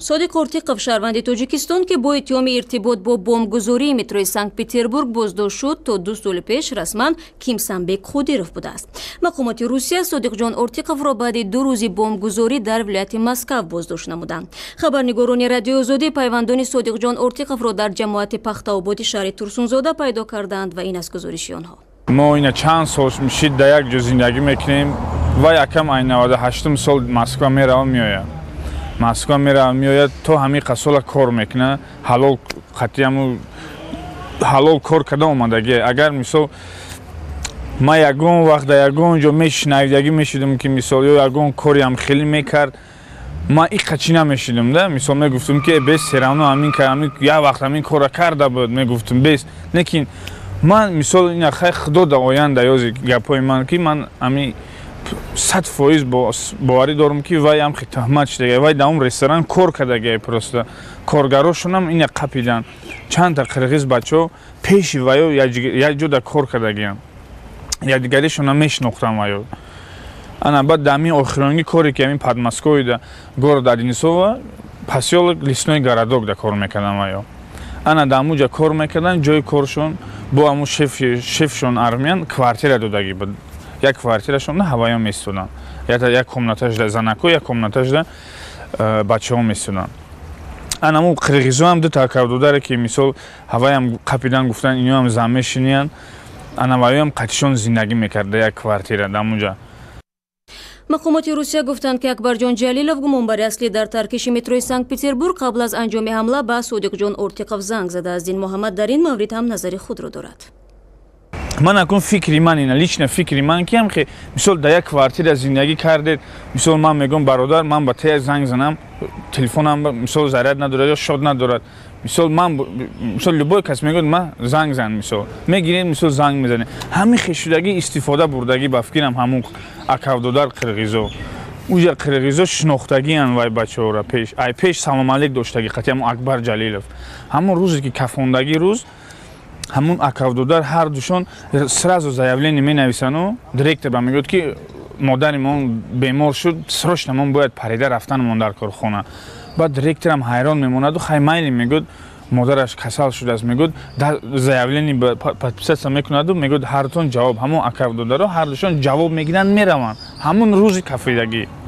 صادق ارتیقov شهروند تاجیکستان که با اتهام ارتباط با بمبگذاری مترو سنت پترزبورگ بازداشت شد تا 2 سال پیش رسما کیمسانبek قودیروف بوده است. مقامات روسیه صادق جان ارتیقov را بعد 2 روز بمبگذاری در ولایت مسکو بازداشت نمودند. خبرنگاران رادیو آزادی پیوندان صادق جان ارتیقov را در جماعت پختاوباد شهر ترسونزاده پیدا کردند و این است گزارش آنها. ما اینا چند سال میشید در یک جا زندگی میکنیم و یکم این 98 سال مسکو میروم میآید. مسکو میآید تو همین قصول کار میکنه حلال خطیامو حلال کار کرده اومدگی. اگر مثال ما یگون وقت در یگون جا میشنیدگی میشیدم که مثال یا یگون کاری هم خیلی میکرد ما این قچی نمیشیدم ده مثال میگفتم که بس سرانو همین کردم یا وقت همین کار کرده بود میگفتم بس لیکن من مثال این خیلی خدا در آینده یازی گپای من که من همین 100% باوری دارم که وای هم خیلی تهمت شده وای در اون رستوران کار کرده پرسته کارگراشون هم این قپیدن چند تا قرغیز بچه پیش وایو یا جو در کار کرده یا دیگریشون هم میشناختم وایو انا بعد دمی آخرانگی کاری که همین پادماسکوی در گورد دینیسووا پاسیولوگ لیسنوی گارادوگ در کار میکردن وایو انا داموجا کار میکردن جای کارشون با همون شفشون ارمیان کوارتیر دادگی بود یک کوارتیرشون هوایی میستونن یا یک کمناتش در زنکو یک کمناتش در بچه ها میستونن انا مو قرغیزو هم دو تاکاو داره که مثال هوایی هم قپیدن گفتن اینو هم زمشینیان انا وایی هم قطشون زندگی میکرده یک کوارتیر داموجا. مقامات روسیه گفتند که اکبرجان جلیلov گمانبر اصلی در ترکش متروی سنت پترزبورگ قبل از انجام حمله به صادق جان ارتیقov زنگ زده است. دین محمد در این مورد هم نظر خود را دارد. من اکن فکری من اینه لیچن فکری من که هم که مثال در یک کوارتیر زندگی کرده مثال من میگم برادر من با ته زنگ زنم تلفنم مثال ضرر نداره یا شاد نداره مثال من مثال لبای کس میگه من زنگ زن مثال میگیریم مثال زنگ میزنه همین خشودگی استفاده بردگی بفکرم همون اکاودار قرغیزو اوجا قرغیزو شناختگی ان وای بچه‌ها را پیش سلام علیک داشتگی قطعا اکبر جلیلov همون روزی که کفوندگی روز همون اکاودار هر دوشون سразу заявление می‌نویسن و دایرکتور به میگه که مادرمون بیمار شد سرشتمون باید پریده رفتنمون در کارخانه بعد دایرکتور هم حیران میموند و خیلی میگه مادرش کسل شده است میگه заявление подписаться میکند و میگه هر تون جواب همون اکاودار هر دوشون جواب میگیرن میروند همون روزی کفیدگی